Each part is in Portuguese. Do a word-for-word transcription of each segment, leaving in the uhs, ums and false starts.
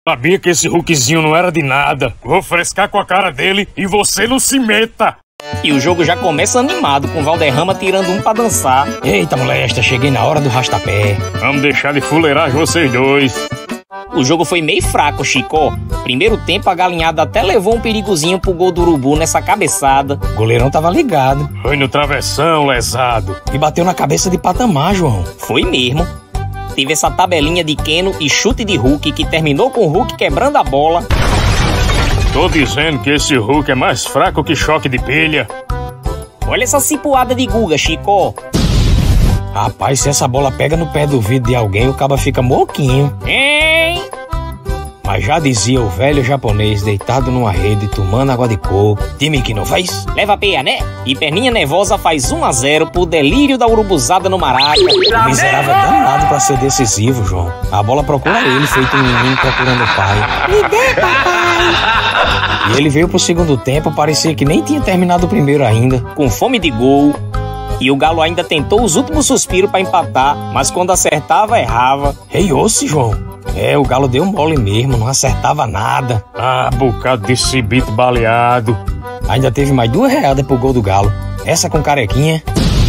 Sabia que esse Hulkzinho não era de nada. Vou frescar com a cara dele e você não se meta. E o jogo já começa animado, com o Valderrama tirando um pra dançar. Eita, molesta, cheguei na hora do rastapé. Vamos deixar de fuleiragem vocês dois. O jogo foi meio fraco, Chico. Primeiro tempo, a galinhada até levou um perigozinho pro gol do Urubu nessa cabeçada. O goleirão tava ligado. Foi no travessão, lesado. E bateu na cabeça de patamar, João. Foi mesmo. Teve essa tabelinha de Keno e chute de Hulk, que terminou com o Hulk quebrando a bola. Tô dizendo que esse Hulk é mais fraco que choque de pilha. Olha essa cipuada de Guga, Chico. Rapaz, se essa bola pega no pé do vidro de alguém, o caba fica moquinho. Hein? Mas já dizia o velho japonês deitado numa rede, tomando água de coco. Time que não faz? Leva a peia, né? E Perninha Nervosa faz um a zero pro delírio da urubuzada no Maraca. O miserável é danado pra ser decisivo, João. A bola procura ele, feito um menino procurando o pai. Me dê, papai! E ele veio pro segundo tempo, parecia que nem tinha terminado o primeiro ainda. Com fome de gol. E o Galo ainda tentou os últimos suspiros pra empatar, mas quando acertava, errava. Ei, osse, João. É, o Galo deu mole mesmo, não acertava nada. Ah, bocado de cibito baleado. Ainda teve mais duas readas pro gol do Galo. Essa com Carequinha.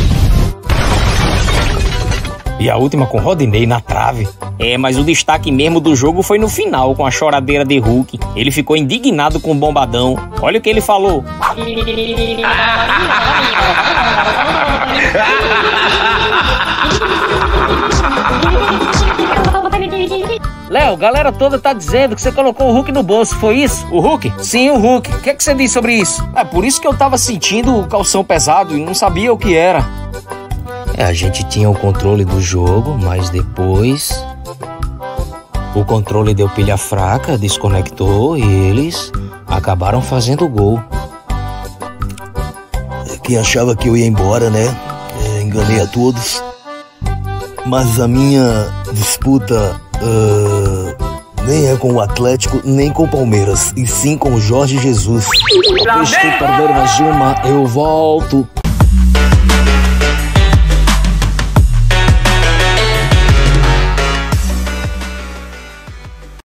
E a última com Rodinei na trave. É, mas o destaque mesmo do jogo foi no final, com a choradeira de Hulk. Ele ficou indignado com o Bombadão. Olha o que ele falou. Léo, galera toda tá dizendo que você colocou o Hulk no bolso, foi isso? O Hulk? Sim, o Hulk. O que é que você disse sobre isso? É por isso que eu tava sentindo o calção pesado e não sabia o que era. É, a gente tinha o controle do jogo, mas depois o controle deu pilha fraca, desconectou e eles acabaram fazendo o gol. É que achava que eu ia embora, né? É, enganei a todos. Mas a minha disputa uh, nem é com o Atlético, nem com o Palmeiras, e sim com o Jorge Jesus. Estou perdendo mais uma, eu volto.